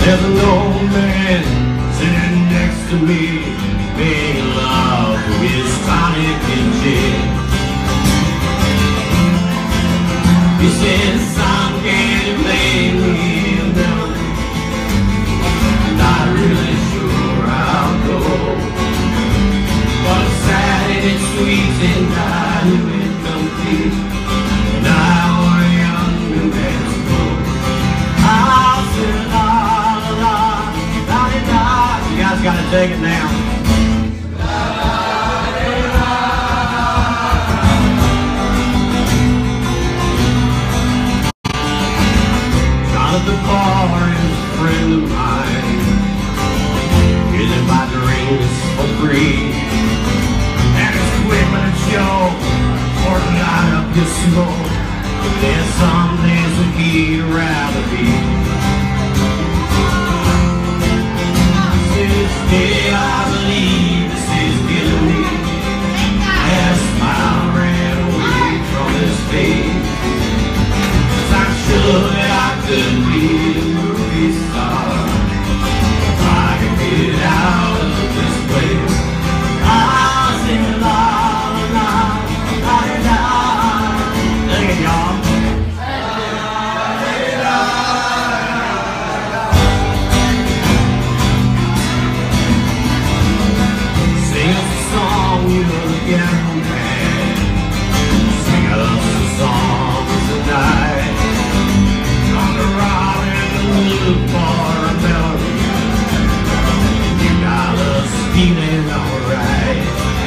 There's an old man sitting next to me, making love to his tonic and gin. He says, "Son, can you play me a melody? Not really sure I'll go, but it's sad and it's sweet and I knew it complete. And I was young and that's cool. I'll say la la la la la." You guys gotta take it now. At the bar is a friend of mine, using my drinks for free, and it's quick but it's show, or light up your smoke. There's some days that he'd rather be. Says, "Yeah, I believe this is killing me." That smile ran away from his face. I'm sure that I could be a movie star if I could get out of this place. I'll sing la la la la la. Sing it, y'all. Sing us a song you again, man. Sing us a song tonight. For a melody, you got us feeling alright.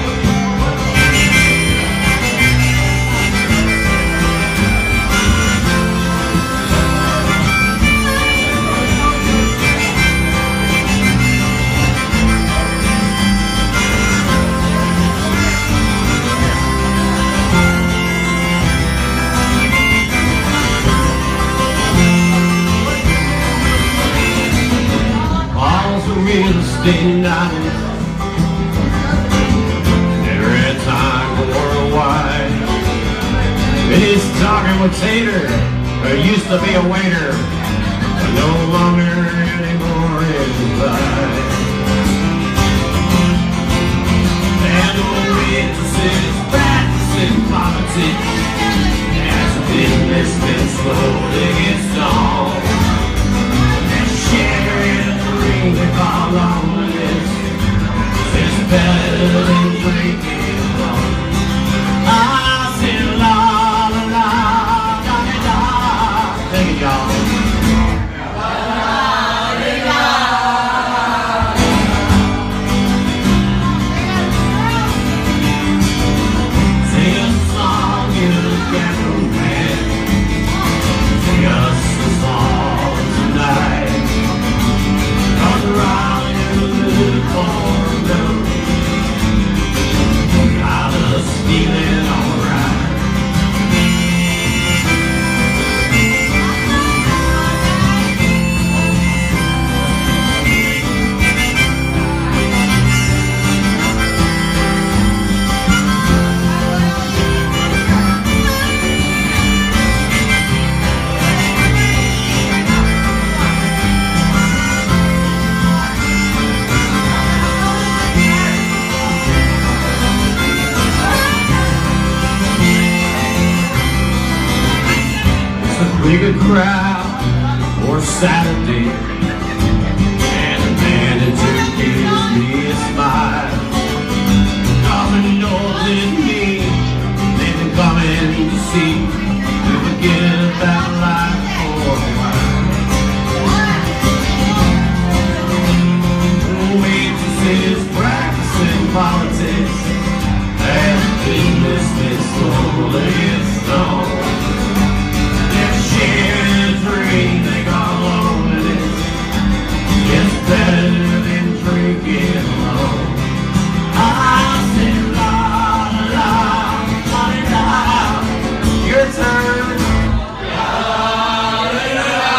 Real estate night, never had time for worldwide. He's talking with Tater, who used to be a waiter, but no longer anymore inside. And old witnesses practicing politics as business been slowly gets on. And sharing if our loneliness is better than drinking alone. I'll sing la la la la la. Thank you, y'all. Sing us a song, you ghetto man. Sing us a song tonight. Around you for melody, got us feeling alright. Bigger crowd or Saturday, and the manager gives me a smile. Nothing knows in me, they've been coming to see to forget about life for a while. Waitresses practicing politics, and business is slowly it's on. They got loneliness, it's better than drinking alone. I'll sing la la la la. Your turn. La la la.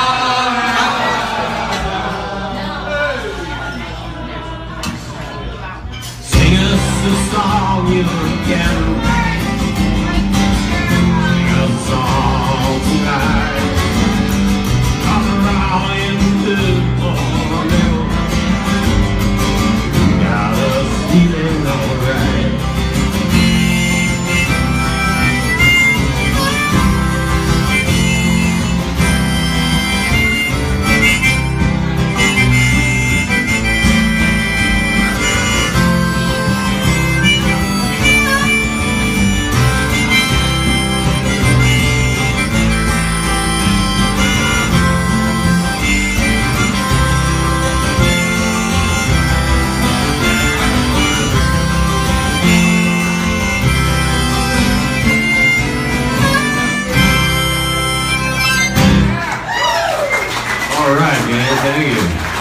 Sing us a song you can. Sing us a song tonight. Come around in the fall. All right, guys, thank you.